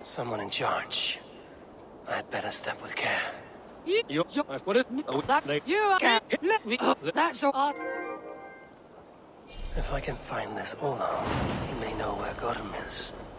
Someone in charge. I'd better step with care. That's all. If I can find this Olo, he may know where Godham is.